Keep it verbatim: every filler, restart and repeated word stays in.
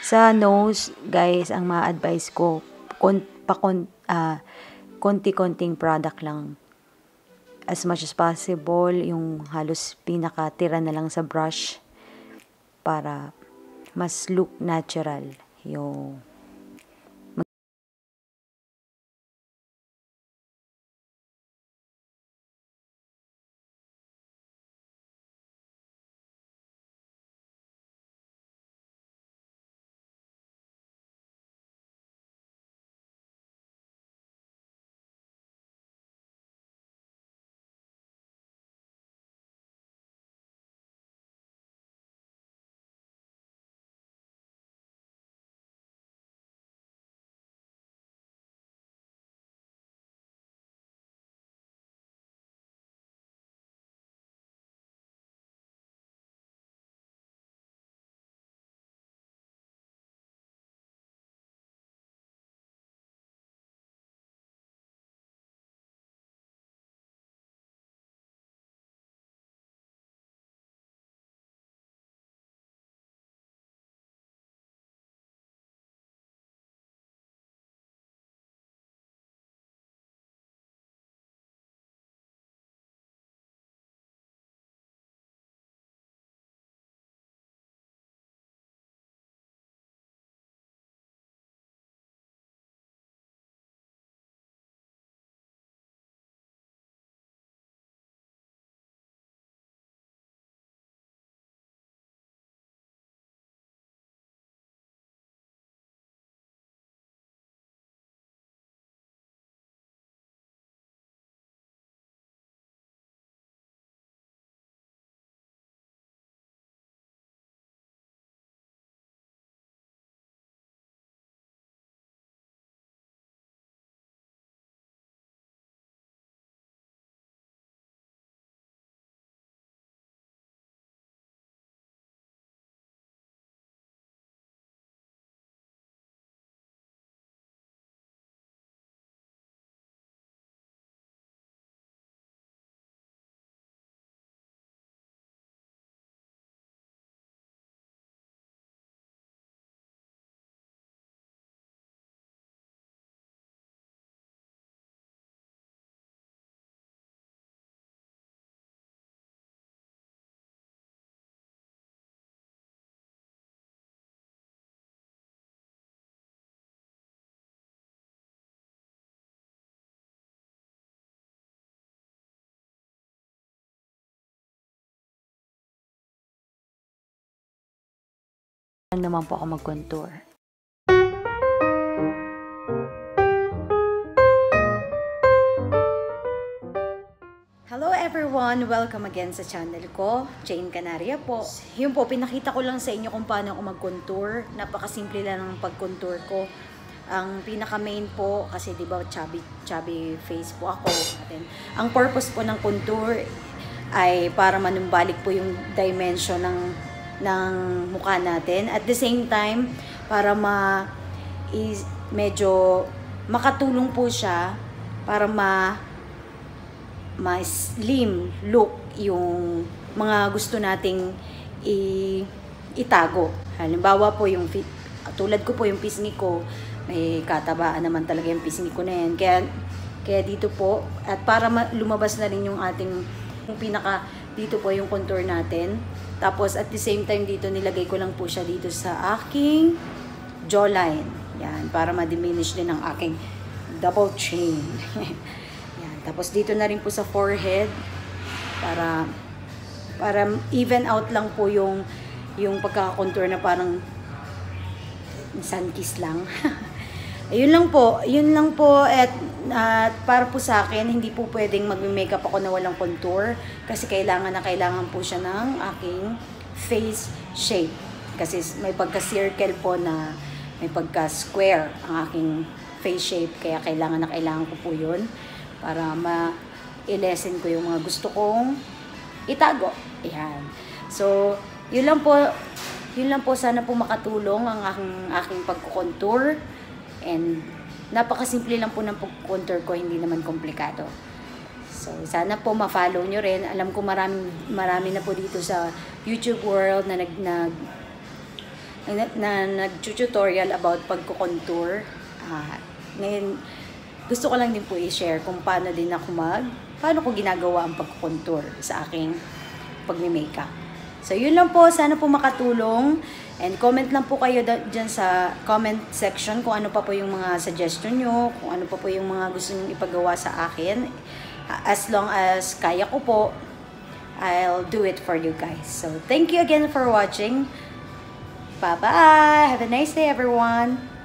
Sa nose, guys, ang ma-advise ko, kon, pa, kon, uh, konti-konting product lang. As much as possible, yung halos pinakatira na lang sa brush para mas look natural yung naman po ako mag-contour. Hello everyone! Welcome again sa channel ko, Janecanaria po. Yun po, pinakita ko lang sa inyo kung paano ako mag-contour. Napakasimple lang ng pag-contour ko. Ang pinaka-main po, kasi di ba chubby, chubby face po ako. Atin. Ang purpose po ng contour ay para manumbalik po yung dimension ng ng mukha natin. At the same time, para ma is medyo makatulong po siya para ma ma-slim look yung mga gusto nating i itago. Halimbawa po yung tulad ko po yung pisngi ko, may katabaan naman talaga yung pisngi ko na yan. Kaya kaya dito po, at para lumabas na rin yung ating yung pinaka dito po yung contour natin. Tapos, at the same time, dito nilagay ko lang po siya dito sa aking jawline. Yan, para ma-diminish din ang aking double chin. Yan, tapos dito na rin po sa forehead. Para, para even out lang po yung, yung pagkaka-contour na parang sun kiss lang. Ayun lang po, yun lang po. At uh, para po sa akin, hindi po pwedeng mag-makeup ako na walang contour. Kasi kailangan na kailangan po siya ng aking face shape. Kasi may pagka-circle po na may pagka-square ang aking face shape. Kaya kailangan na kailangan ko po yun. Para ma-lessen ko yung mga gusto kong itago. Ayan. So, yun lang po. Yun lang po. Sana po makatulong ang aking, aking pagkukontour. And napakasimple lang po ng pag-contour ko, hindi naman komplikado. So, sana po ma-follow nyo rin. Alam ko marami, marami na po dito sa YouTube world na nag, nag, na, na nag-tutorial about pagko-contour. Ah, ngayon, gusto ko lang din po i-share kung paano din ako mag, paano ko ginagawa ang pagko-contour sa aking pagme-makeup. So, yun lang po. Sana po makatulong. And comment lang po kayo dyan sa comment section kung ano pa po yung mga suggestion nyo, kung ano pa po yung mga gusto nyo ipagawa sa akin. As long as kaya ko po, I'll do it for you guys. So, thank you again for watching. Bye-bye! Have a nice day, everyone!